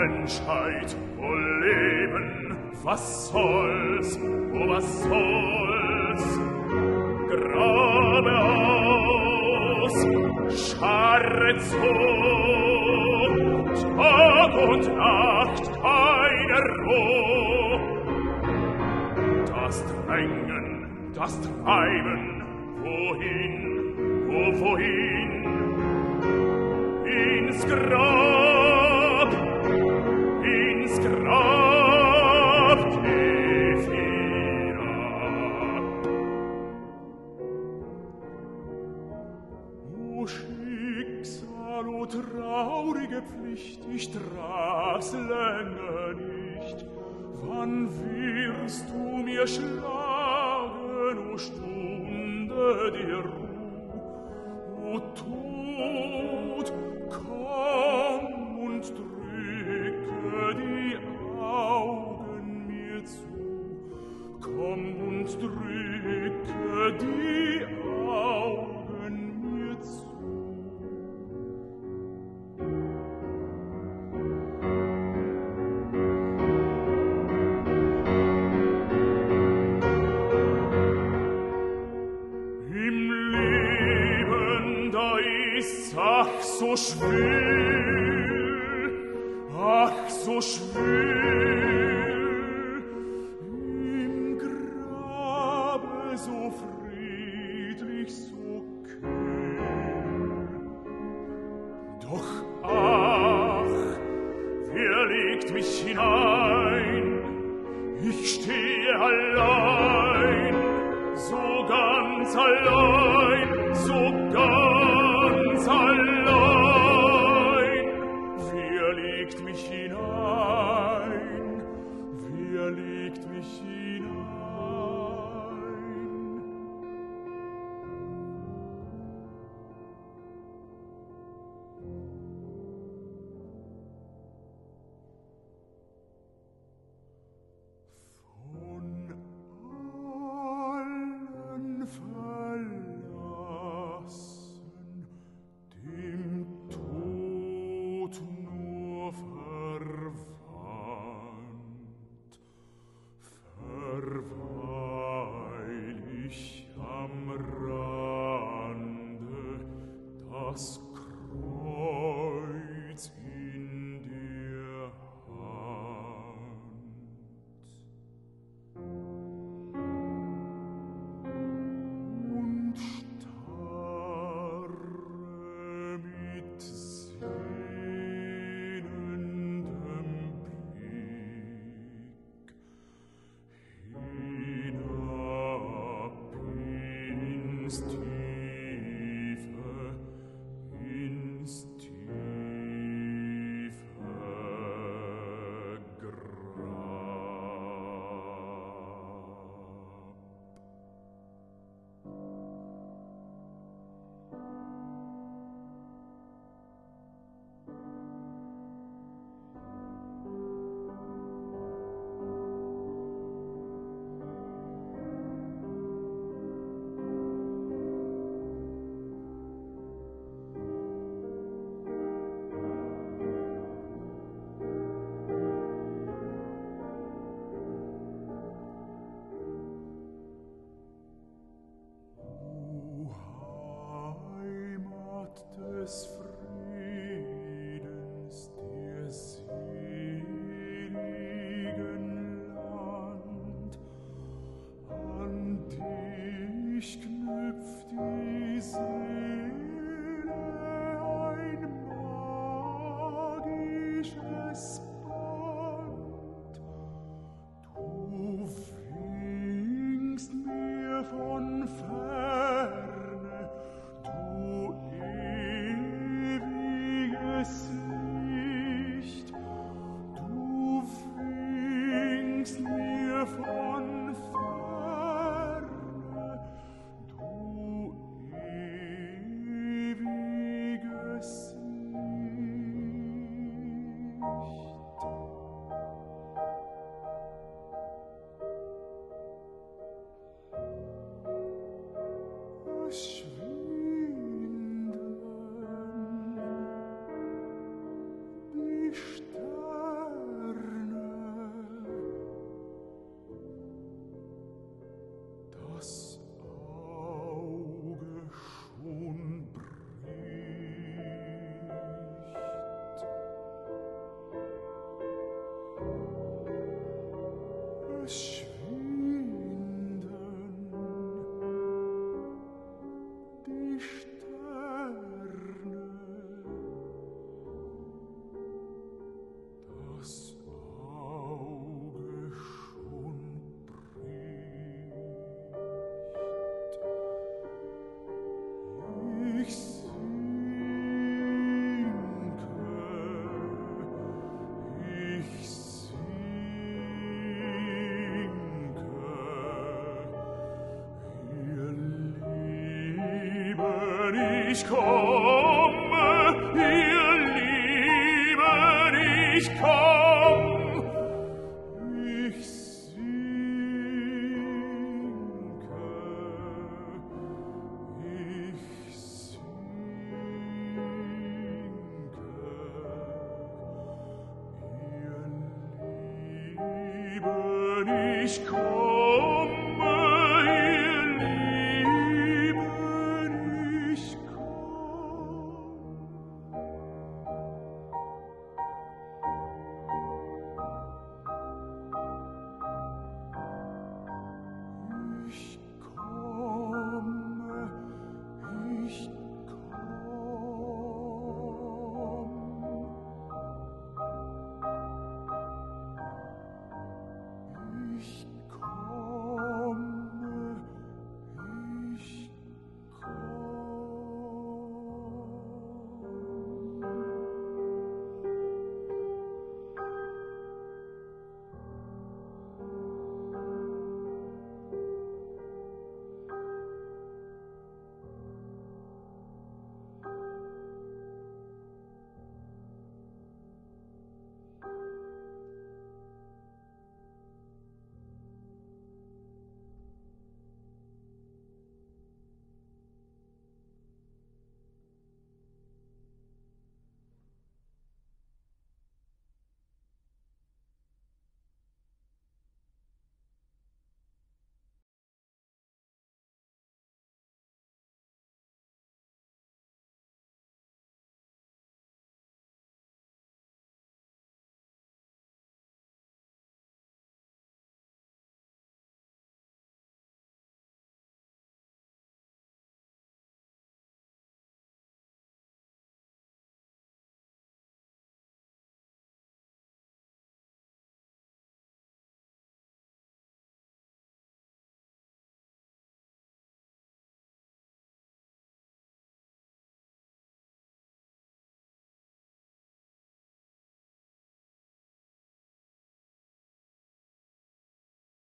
Menschheit, o Leben, was soll's, o was soll's? Grabe aus, scharre zu, Tag und Nacht keine Ruhe. Das Drängen, das Treiben, wohin, wohin? Ins Grab, ins Grab, tief hinab. O Schicksal, o traurige Pflicht, ich trag's länger nicht. Wann wirst du mir schlagen, o Stunde der Ruh? O Tod, komm und drücke die Augen mir zu. Komm und drücke die Augen mir zu. Ach, so schwül, ach, so schwül, im Grabe so friedlich, so kühl. Doch ach, wer legt mich hinein? Ich stehe allein, so ganz allein, so ganz allein. Wer legt mich hinein? Wer legt mich hinein? ich komme, ihr Lieben, ich komm. Ich sinke, ihr Lieben, ich komm.